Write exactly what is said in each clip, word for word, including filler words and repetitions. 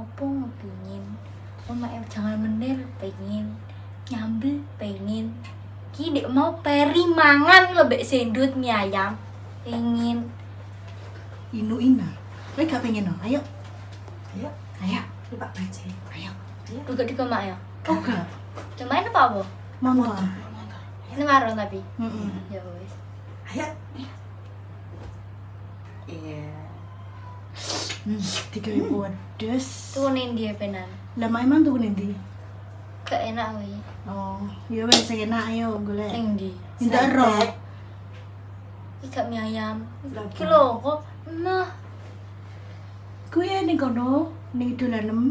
Apa ngepingin? Oma em jangan menir pengen. Nyambil pengen. Ki dek mau peri mangan lebek sendut mie ayam. Pengen. Inu ina. Kowe gak pengen no? Ayo. Ayo. Ayo. Coba baca. Ayo. Buka di kamar ya. Oh gak. Cobain apa apa? Motor. Ini marah tapi. Heeh. Ya wes. Ayo. Iya. Hmm, tiga ribu pedes. Turunin dia penan. Lah mak emang tuh nanti. Gak enak weh. Oh, ya wes enak ayo golek. Ning ndi? Minta roh. Iki gak mie ayam. Lah, Iki lho kok mah. Kuwi ning kono, ning dolanem.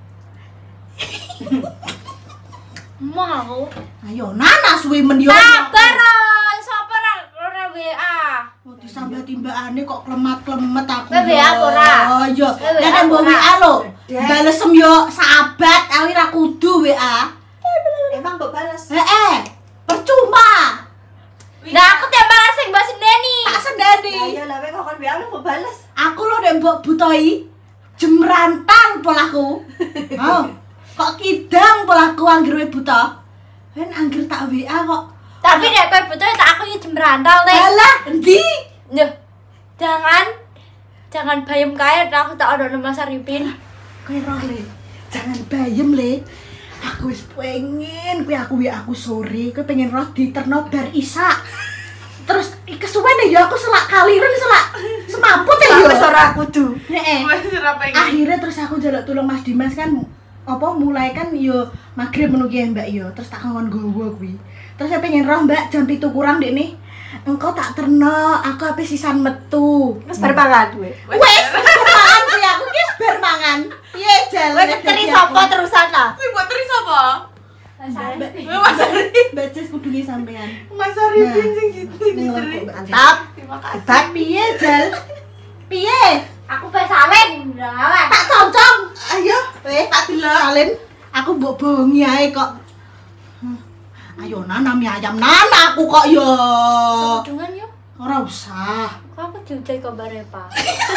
Mah aku. Ayo nanas suwe men yo. Sabar oi, sapa ora ora W A. Oh, disambah timbakane kok klemat-klemet aku. W A apa ora? Oh, iya. W A Nek nang apa W ora? A lho. Balesem yo sahabat, awi ra kudu W A. Emang mbok balas. Heeh. Percuma. Nah, aku tiap balas sing mbak sendeni. Tak sendani. Ayo lah kowe kok W A lu mbok balas. Aku lho nek mbok butoi jemrantan polaku. Oh. Kok kidang polaku anggere buta. Kan anggere tak W A kok. Tapi nek kowe butuh tak aku ya jemrantal teh. Alah, endi? Duh. Jangan jangan bayem kaya aku tak ada nama Saripin. Kowe roh le. Jangan bayem le. Aku wis pengen kuwi aku W A aku sore, kowe pengen roh diterno bar isa. Terus kesuwen ya aku selak kaliren selak semaput ya yo. Wis ora kudu. Heeh. Wis ora pengen. Akhirnya terus aku njaluk tulung Mas Dimas kan apa mulai kan yo magrib menunggu ya Mbak yo. Terus tak ngomong gowo kuwi. Terus saya pengen roh Mbak jam pitu kurang dek nih. Engkau tak terno, aku habis sisan metu. Wis bar mangan kowe. Wes, bar mangan kuwi aku ki bar mangan. Piye jalan? Kowe keteri sapa terusan lah? Kuwi buat teri sapa? Mas Arif, bacis kudune sampean. Mas Arifin sing gitu diteri. Mantap. Terima kasih. Tak piye jal? Piye? Aku pe salen, udah ngawan. Tak concong. Ayo. Eh, tak delok. Salin. Aku mbok bohongi ae kok. Hmm. Ayo nana mie ayam nana aku kok yo. Sekudungan yo. Ora usah. Kok aku diucai kabare, Pak.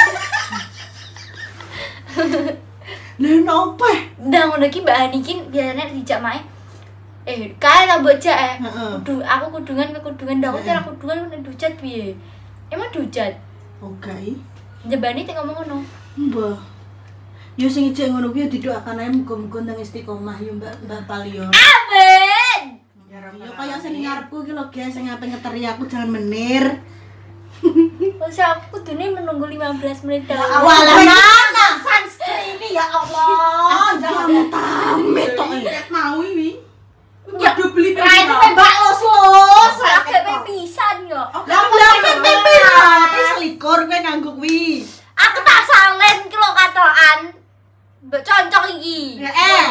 Lah nopo? Udah ngono ki Mbak Ani ki biasane dijak mae. Eh, kae lah bocah eh. Heeh. Kudu aku kudungan ke kudungan ndak cara kudungan nek ducat piye? Emang ducat. Oke. Jebani teh ngomong ngono. Mbah. Yo sing ijek ngono kuwi didoakan ae muga-muga nang istiqomah yo Mbak Mbak Palio. Amin. Ya kaya sing ngarepku iki lho guys sing ape ngeteri aku jangan menir. Wes aku kudune menunggu lima belas menit dalam Walah nana. Sunscreen ini ya Allah. Ah, jangan tamit tok e. Mau iki. Ya, Kudu beli Ra itu pira? tembak los-los. Aku pe pisan yo. Lah lah pete pira? Wis likur kowe nganggo kuwi. Aku tak salen ki lho katokan. Mbok concok iki. Eh.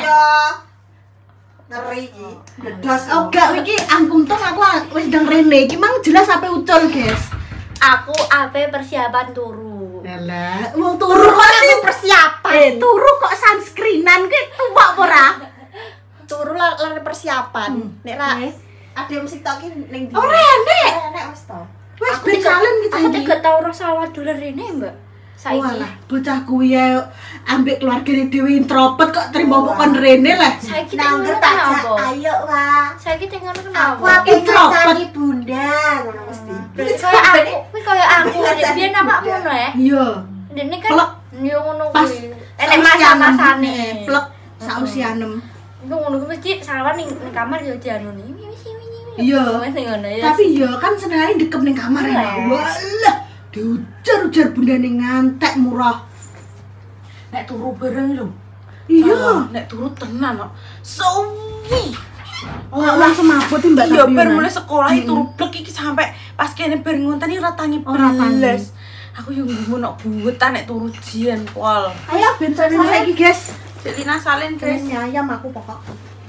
Ngeri iki. Gedos. Oh gak iki untung aku wis ndang rene iki mang jelas ape ucul, guys. Aku ape persiapan turu. Alah, wong turu kok Aku persiapan. eh turu kok sunscreenan ki tuwak apa ora? Turu lah lah persiapan. Nek ra Eh. ada musik tok ki ning ndi? Oh rene. Nek wis to. Wis Aku ben tiga- salen ki Aku jadi. tidak tahu rasa wadulan rene, Mbak. Saiki. Walah, bocah kuwi ya ambek keluargane dhewe introvert kok trimo Wah. kon rene lah. Saiki Nang tengok tak kenapa? ayo wah. Saiki tengok Aku kenapa? ape Introvert. ngajari bunda ngono mesti. Berarti kayak aku, kuwi kayak aku, nek biyen awak ngono ya. Iya. Dene kan Plek. yo ngono Pas kuwi. Enek masa-masane. eh, plek sausianem. Iku ngono kuwi mesti sawan ning ning kamar yo dianoni. Iya. Wes ngono ya. Tapi ya kan senengane dekep ning kamar ya. Iya. Walah, diujar-ujar bundane ngantek murah. Nek turu bareng lho. Iya. Nek turu tenan kok. Suwi. Oh, langsung mabut Mbak Iya, tapi. bar mulai sekolah itu turu blek iki sampe pas kene bar ngonteni ora tangi Ora tangi. belas. Aku yo ngono buwetan nek turu jian pol. Ayo ben saiki, guys. Jadi nasalin guys. Mie ayam aku pokok.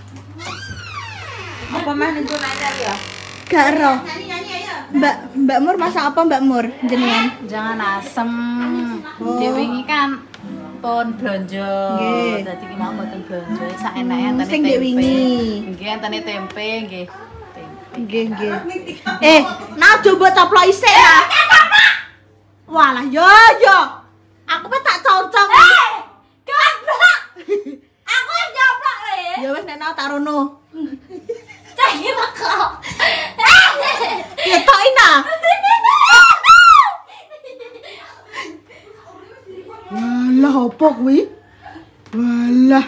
Apa mah itu nanya ya? Gak ero. Mbak Mbak Mur masak apa Mbak Mur jenengan? Jangan asem. Oh. Dewi ini kan pun blonjo. Nggih. Dadi ki mau mboten blonjo, sak enake antene Sing tempe. dek wingi. Nggih antene tempe nggih. Tempe. Nggih, nggih. Eh, nah coba coplok isik ya. Walah, yo yo. Aku pe tak concong. Eh, goblok. Ora tak rono. Cah iki kok. Ketok ina. Walah opo kuwi? Walah.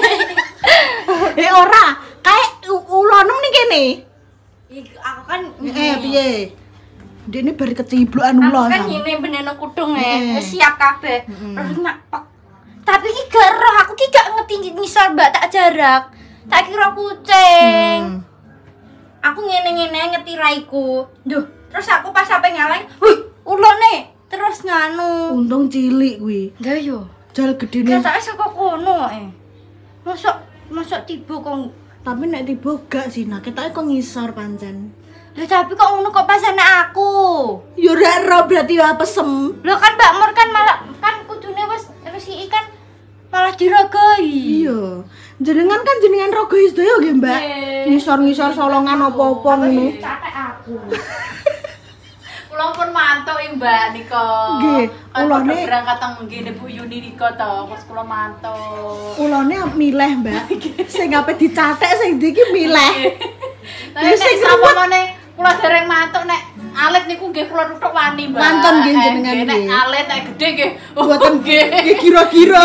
Eh ora, kayak ulonem ning kene. Iku aku kan Eh piye? Dene bar keciblokan aku ulo. kan ngene beneno kudung Eh. e. Wis siap kabeh. Terus nyapak. Tapi iki gak roh, aku ki gak ngerti ngisor Mbak tak jarak. Tak kira kucing. Hmm. Aku ngene-ngene ngerti raiku. Duh, terus aku pas sampe ngeleng, "Wih, ulone." Terus nganu. Untung cilik kuwi. Lah yo. Jal gedene. Katanya saka kono eh. Masuk masuk tiba kok. Tapi nek tiba gak sih, nah ketoke kok ngisor pancen. Lah tapi kok ngono kok pas anak aku. Yo ora ero berarti ya pesem. Lah kan Mbak Mur kan malah kan kudune wis wis iki kan malah dirogoi. Iya. Jenengan kan jenengan rogo sedaya nggih, Mbak. Ngisor-ngisor solongan apa-apa ngono. Catek aku. Kula pun mantuk ya Mbak nika. Nggih, Kan ulane- padha berangkat teng nggene Bu Yuni nika to, pas kula mantuk. Ulone milih, Mbak. Sing ape dicatek sing ndi iki milih. Tapi Ya, nek sing sapa meneh kula dereng mantuk nek alit niku nggih kula tutuk wani Mbak. Mantun nggih Eh, jenengan nggih, Nek nggih. alit nek gedhe nggih. oh, Buatan nggih. nggih kira-kira.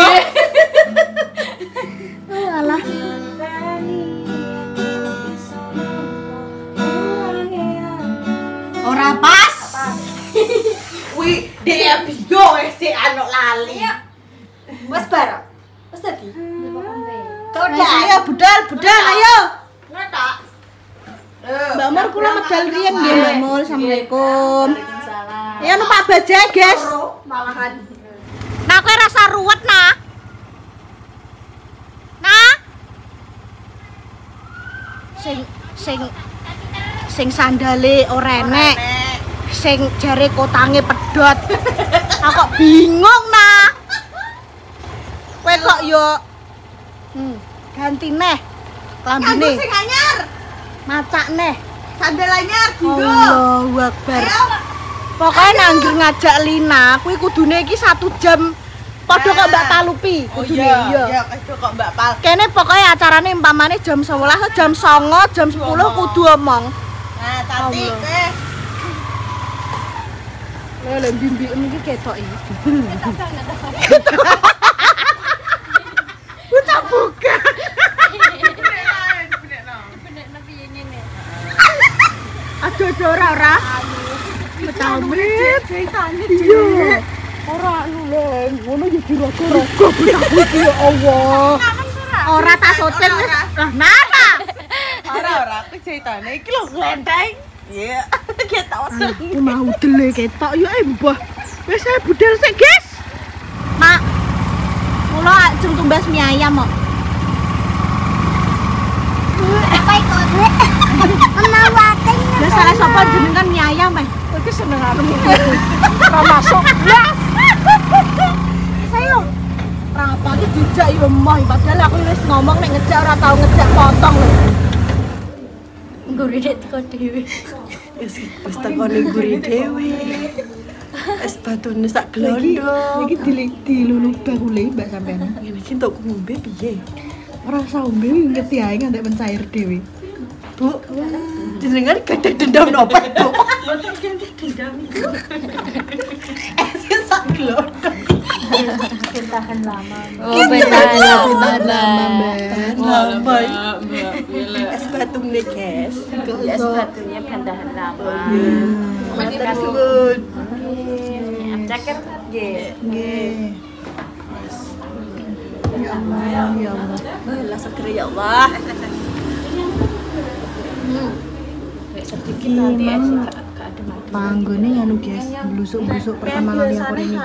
Oh, alah. Ora pas. Wih, dia bio sih anak lali. Wes bareng. Wes tadi. Kau Ayo, ayo budal, budal ayo. Ngetak. Mbak Mur kula medal riyen nggih, Mbak Mur. Assalamualaikum. Waalaikumsalam. Ya numpak bajaj, guys. Malahan. Nah, kowe rasa ruwet, nah. Nah. Sing sing sing sandale ora enek. Sing jare kotange pedhot. Aku kok bingung, nah. Kowe kok yo hmm, ganti neh klambine. Sing anyar. Macak neh. Sandal anyar dinggo. Allahu Akbar. Pokoknya nanggir ngajak Lina, kuwi kudune iki satu jam. Padha kok Mbak Talupi Oh kudune. iya, Iya. iya kaya kok Mbak Pal. Kene pokoknya acarane umpamane jam sebelas, jam songo, jam sepuluh kudu omong. Nah, cantik eh. Lha lha mbimbikem iki ketok iki. Bocah buka. Aduh, aduh, ora ora. Betamit. Iya. Ora anu lho, ngono ya diraga-raga bocah iki ya Allah. Ora tak soten wis. Lah nana. Ora ora aku ceritane iki lho glenteng. Iya, kita otot. Aku mau dele ketok ya eh mbah. Wis ae budal sik, guys. Mak. Kula ajeng tumbas mie ayam kok. Apa iku? Menawakan. Lah salah sapa jenengan mie ayam eh. Kowe iki seneng arep ora masuk blas. Saya ora apa iki dijak yo emoh padahal aku wis ngomong nek ngejak ora tau ngejak potong lho. Ngguri dek teko dhewe. Wes wes takone guri dhewe. Es batune sak glondo. Iki di dilulu bakule Mbak sampean. Ngene iki entuk ngombe piye? Ora usah ombe ngerti ae ngantek mencair dhewe. Bu, jenengan gadah dendam napa, Bu? Es sak glondo. Tahan lama. Oh, betahan Tahan lama, Mbak. Lama. Mbak, Es batune, guys. ya sepatunya bandahan lama. Matur suwun. Ceker nggih. Nggih. Ya Allah, ya Allah. Allah seger ya Allah. Sedikit nanti ya sih gak ada mati. Panggone anu guys, blusuk-blusuk pertama kali aku ini.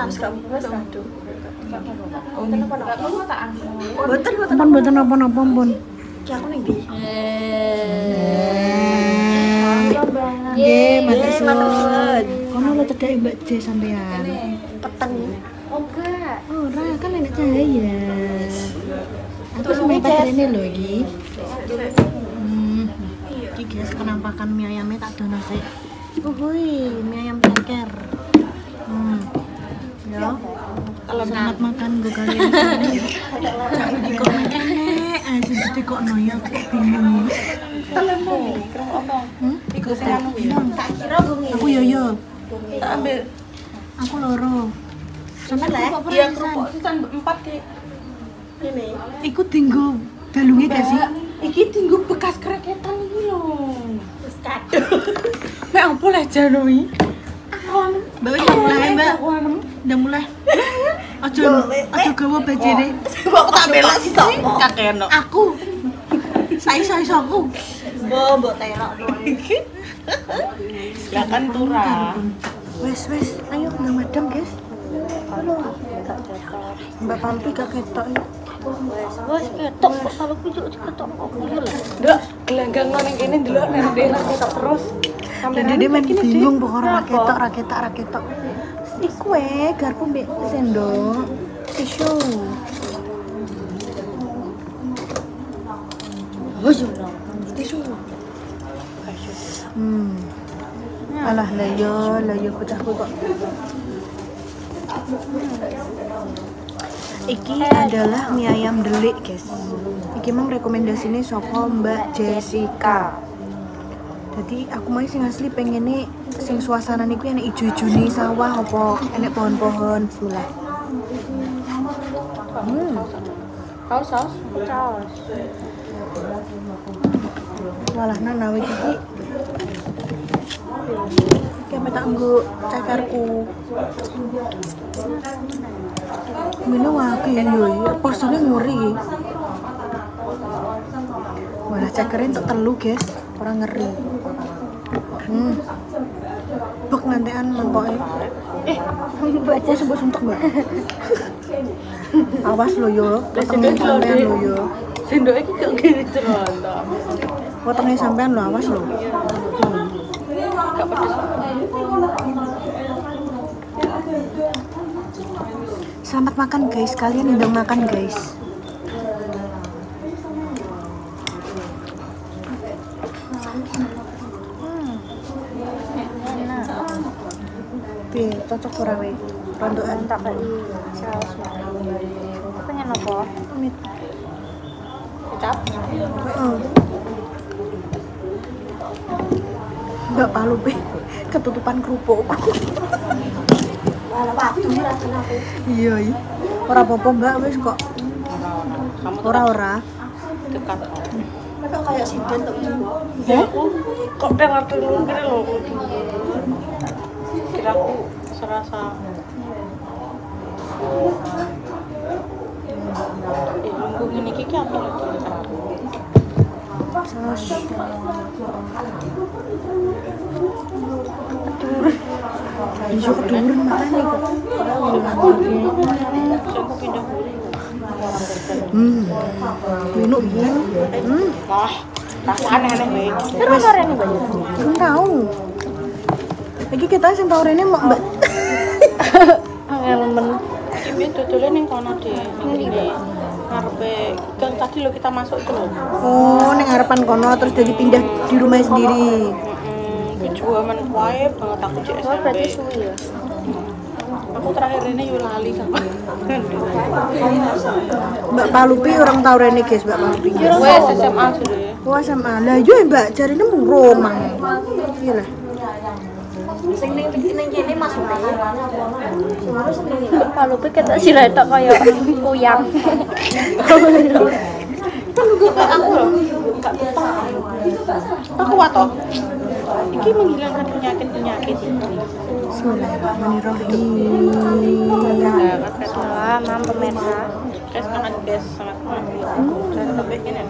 Boten boten. Ampun mboten napa-napa pun. Ki aku ning ndi? Nggih, matur Eh, matur suwun. suwun. Kono lho cedhake Mbak J sampean. Peteng. Oh enggak. Ora kan enak cahaya. Aku sempat rene lho iki. Hmm. Iki guys penampakan mie ayamnya tak dono sik. Uhuy, mie ayam ceker. Hmm. Ya. Selamat makan gue kalian. Jangan di komen enek, asin tapi kok noya kayak bingung. Iku sing anu ya. Tak kira bengi. Aku yo yo. Tak ambil. Aku loro. Sampe lah. Iya kerupuk sisan empat Dik. Ini. Iku tinggu balungnya gak sih? Iki tinggu bekas kreketan iki lho. Wis kadung. Mek opo le Janui? Mbak udah mulai mbak. Udah mulai. Aja aja gawa bajene. Kok tak belok sih kakekno. Aku. Sai-sai aku. Mbok mbok terok. Lah kan turah. Wes wes, ayo nang madam guys. Mbak Pampi gak ketok ya. Wes wes ketok kok kalau kujuk ketok kok iya lho. Nduk, gelanggang nang kene ndelok nek dhewe ketok terus. Dan dia main bingung pokoknya raketok raketok raketok. Iku eh garpu mbek sendok. Tisu. Oh yo. Tisu. Hmm. Alah layo layo pecahku kok. Iki adalah mie ayam delik guys. Iki memang rekomendasinya soko Mbak Jessica. Jadi aku mau sing asli pengen nih sing suasana niku enek ijo-ijo nih sawah apa enek pohon-pohon bismillah. Hmm. Saus saus saus. Walah nana iki iki. Kayak tak nggo cekarku. Minum akeh yo, porsinya nguri. Walah cekerin untuk telu guys, orang ngeri. Hmm. Bek nantian mentoke. Eh, baca sebut suntuk, Mbak. Awas lo yo, potongnya sampean lo yo. Sendok iki kok gini cerontok. Potongnya sampean lo, awas lo. Gak pedes. Selamat makan guys, kalian udah makan guys. Piye, cocok ora we? Rondokan Tak kei saus. Pengen apa? Mit. Kecap. Heeh. Mbak palu pe ketutupan kerupukku. Ala waktu rasane aku. Iya, iya. Ora apa-apa, Mbak, wis kok. Ora-ora. Dekat. Kok kayak sinden to. Ya aku kok dengar-dengar gini loh. Kiraku serasa eh nunggu gini kiki apa lagi Saus. Ijo keduren makane kok. aku pindah Hmm. Minum ya. Hmm. wah rasa aneh-aneh baik Terus rene banyak. Belum tahu. Lagi kita sing tau rene mau Mbak. Angel men. ini dodolnya ning kono deh ning ini ngarepe gang tadi lo kita masuk itu loh. Oh, ning harapan kono terus jadi pindah di rumah sendiri. Heeh, kejuaman wae banget aku cek S Oh, M P. berarti suwi ya. Aku terakhir ini yo lali sama. Mbak Palupi orang tau rene guys, Mbak Palupi. Wes S M A sudah. Oh, S M A. Lah yo Mbak, jarine mung Romang. Iya lah. Sing ning ning kene maksude. Harus ning palupe ketok siretok kaya kuyang. Kan juga kayak aku loh. Enggak betah. Aku kuat toh. Iki menghilangkan penyakit-penyakit. Bismillahirrahmanirrahim. Salam pemirsa. Guys, makan guys, sangat makan. Saya lebih ini.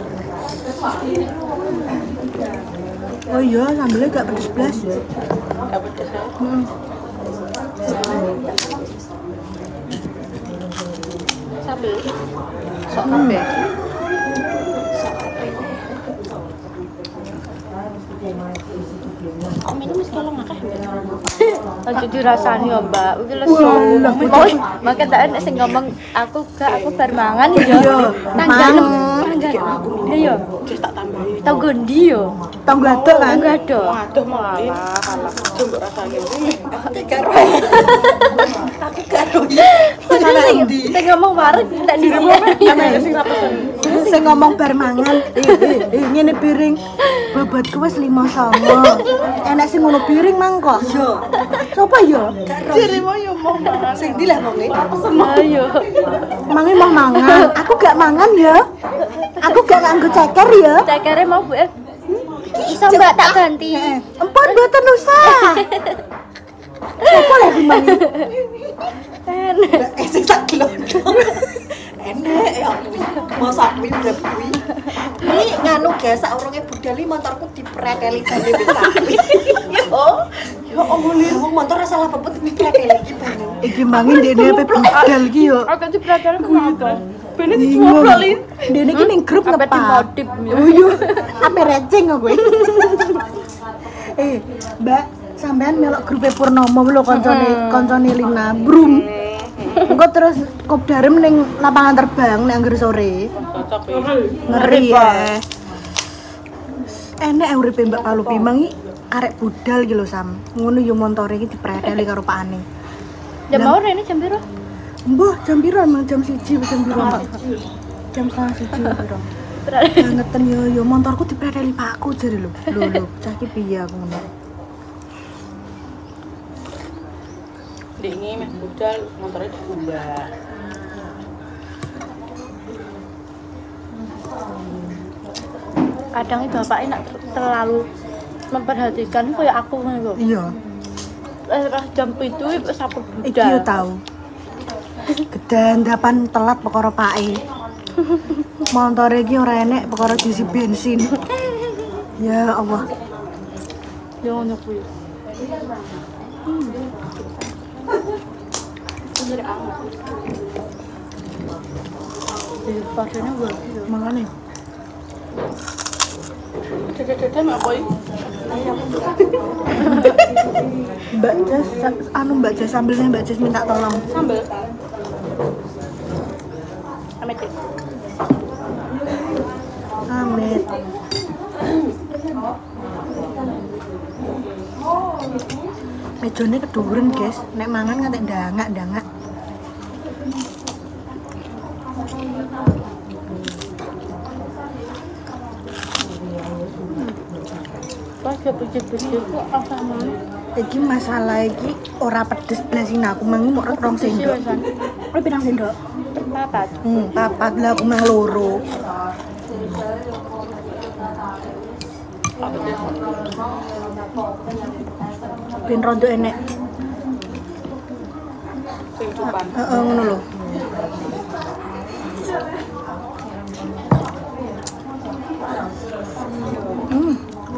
Oh iya, sambelnya gak pedes blas. Enggak pedes ya. Hmm. Sambil sok kabeh. Kok minum wis kelong akeh. Aja dirasani ya, Mbak. Iki lesu. Oh, maka tak enek sing ngomong aku gak aku bar mangan ya. Tanggal tanggal. Iya. Terus tak tambahi. Tau gondi yo. Tau gadok kan? Enggak ada. Waduh malah. Alah, coba rasane. Aku karo. Aku karo. Sing sing ngomong wareg tak di sini. Ana sing ra pesen. sing ngomong bar mangan. Eh, eh, eh, ngene piring. Bobotku wis lima songo. Enek sing ngono piring mang kok. Yo. Sopo yo? Jere mau yo mau mangan. Sing ndi lah wonge? Ayo. Mangi mau mangan. Aku gak mangan ya. Aku gak nganggo ceker ya. Cekere mau Bu. eh. Iso Mbak tak ganti. Heeh. Empun mboten usah. Sopo lek mangi? Eh sing sak glodong. Enek ya kuwi. Masak kuwi udah kuwi. Ini nganu guys, sak urunge budal iki motorku dipreteli bane kuwi. Yo. Yo omongin wong motor salah pepet dipreteli iki bane. Iki mangi ndene ape budal iki yo. Aku dipreteli kenapa? Bene dicoplolin. Dene iki ning grup Apa ngepak. dimodif ya? Oh iya. Ape receng kok kowe. Eh, Mbak, sampean melok grupe Purnomo lho kancane kancane Lina Brum. Engko terus kopdarem ning lapangan terbang nek anggere sore. Cocok ya. Ngeri ya. Enek uripe Mbak Palupi mangi arek budal iki lho Sam. Ngono yo montore iki dipreteli karo pakane. Jam mau rene jam piro? Mbah, jam piro emang jam siji jam piro? Jam setengah siji piro? Bangetan yo yo motorku dipreteli pakku jare lho. Lho lho, cah iki piye aku ngono. Dingi meh budal motornya diubah. Kadang iki bapaknya nak ter- terlalu memperhatikan kayak aku ngono lho. Iya, Eh, pas jam itu wis aku iki yo budal. tau. Gedandapan telat perkara pake. Montore iki ora enek perkara diisi bensin. Ya Allah. Yo ngono kuwi. Jadi pasiennya gue Mangane. Dede-dede apa iki? Mbak Jas, anu Mbak Jas sambilnya Mbak Jas minta tolong. Sambel. Amit. Amit. Mejone keduren, guys. Nek mangan ngantek ndangak-ndangak. pas gak bersih-bersih kok asam mana. Iki masalah iki ora pedes blasin aku mangi mok rong sendok. Ora pirang sendok? Papat. Hmm, papat lah aku mang loro. Ben rondo enek. Kehidupan. Heeh, ngono lho. Hmm.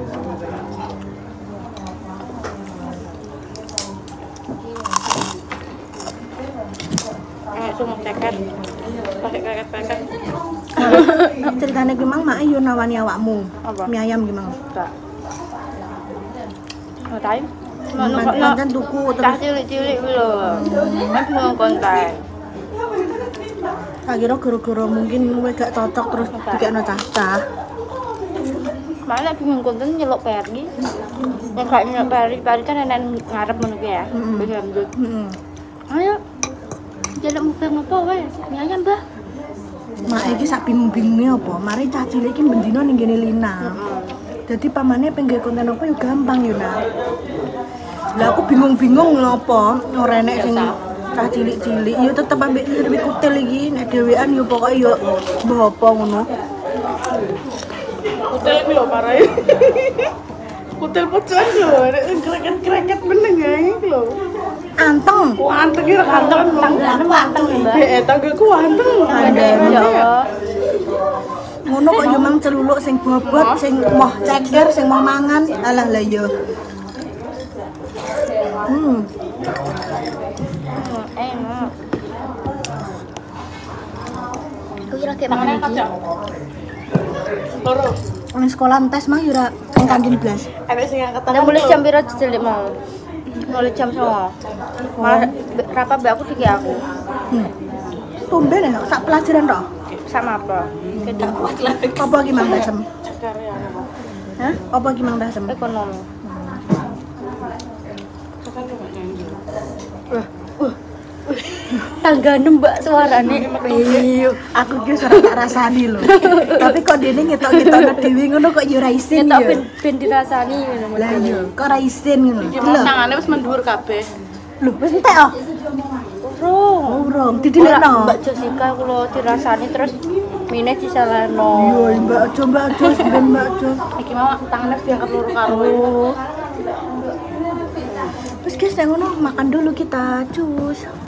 Eh, cuma ceker. Pakai keket-keket. Ceritane ki mang mak yo nawani awakmu. Apa? Mie ayam ki mang. Enggak. Ngatain? Mantan tuku Cah terus cilik-cilik kuwi lho. Mas mau kontak. tak kira gara-gara mungkin kowe gak cocok terus dikekno cah-cah. Mana bingung konten nyelok Peri. Yang gak nyelok Peri, Peri kan nenek ngarep ngono ki ya. Mm-mm. Wis lanjut. Heeh. Ayo. Jaluk mukbang apa wae? Mie ayam, Mbah. Mak iki sak bingung-bingunge apa? Mari cah cilik iki bendino ning kene Lina. Jadi pamane pengen konten apa yo gampang yo nah. Lah aku bingung-bingung lho apa ora enek sing cah cilik-cilik yo tetep ambek lebih kutil iki nek dhewean yo pokoke yo mbah apa ngono. Kutil iki lho parahe. Kutil pojokan lho, nek kreket-kreket meneng ae iki lho. Anteng. Wanteng iki Anteng, tanggane wanteng ya, Mbak. Eh, tanggaku wanteng. Andem. Ya Allah. Ngono kok yo mang celuluk sing bobot, sing moh ceker, sing moh mangan. Alah lah yo. Hmm. Enak. Aku kira kayak Tangannya mana kacang. iki? Loro. Nang sekolah tes mang yo ora ning kantin blas. Enek sing angkat Udah mulai jam piro cilik mau? Mulai jam sembilan. Malah berapa mbak aku tiga aku. Hmm. Tumben ya sak pelajaran tok. Sama apa? Kita kuat lah. Apa ki mang dasem? karya. Hah? Apa ki mang dasem? Ekonomi. Kan enggak nyanyi. Tak tanggane Mbak suarane. Iya, aku ki ora tak rasani lho. Tapi kok dene ngetok-ngetokno dhewe ngono kok yo ora isin Ketok yo. ben ben dirasani ngono. Lah iya, kok ora isin ngono. Iki mau tangane wis mendhuwur kabeh. Lho, wis entek oh. Urung. Urung didilekno. Mbak Jessica kula dirasani terus mine disalahno. Iya, Mbak Jo, Mbak Jo, ben Mbak Jo. Iki mau tangannya diangkat loro karo. Terus guys, nek ngono makan dulu kita, cus.